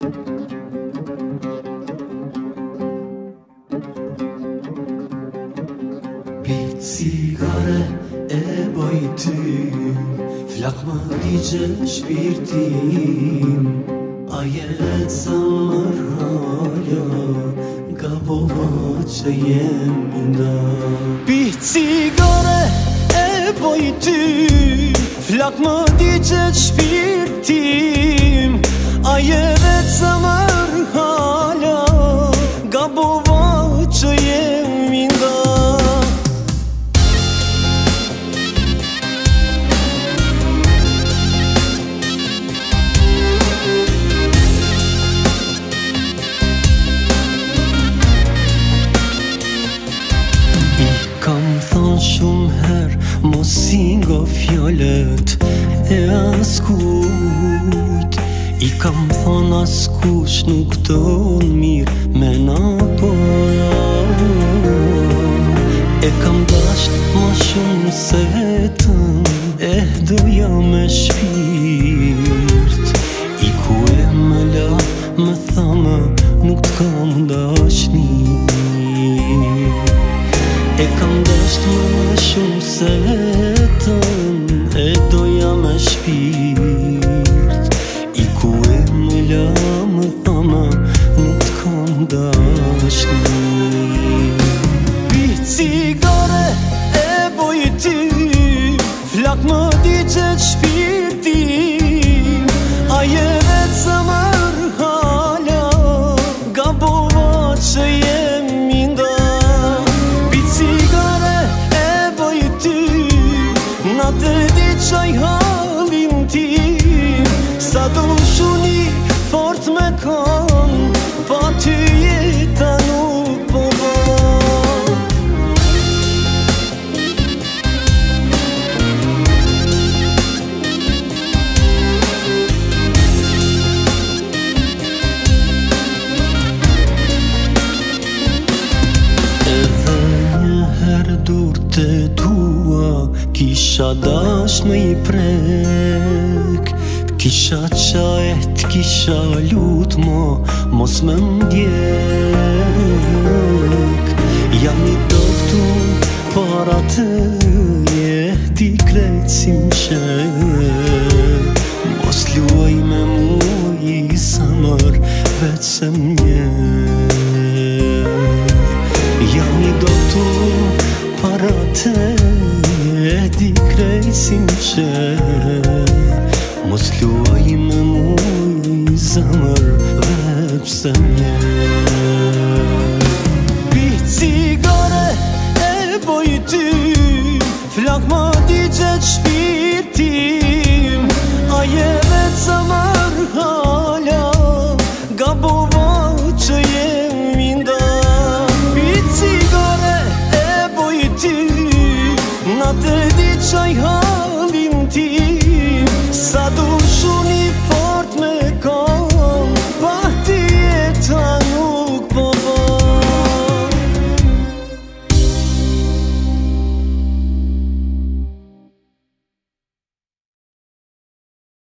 Bir sigare bojtym Flak më digje shpirtim A jetë zamër hala Gabova që jemi nda Bir sigare bojtym Flak më digje shpirtim A jetë zamër hala Gabova që jemi nda Shumë her mos i nga fjallet e askujt I kam thon askush nuk don mirë me na po E kam dasht ma shumë se vetëm E doja me shpirt I ku e me la me thama nuk t'kam dashni E kam dasht më shumë se vetëm E doja me shpirt I ku e më la më thama nuk t'kam dashni Pi cigare e bojtym Flak më digjet shpirtim A je vetë zamër hala Gabova që jemi nda Na të di qaj halin tim Sa do shuni fort me kon Pa ty jeta nuk po van Edhe njëherë dur të tua Kisha dash me I prek Kisha qajet, kisha lut mo Mos me mdjek Jam I doktor para të Ti krejt si mshek Mos luaj me mu I samar vet se mnjek Jam I doktor para të Di krejt si mshek Mos luaj me mu I zamër vepse mnjek Pi cigare e bojtym Flak më digjet shpirtim A je vetë zamër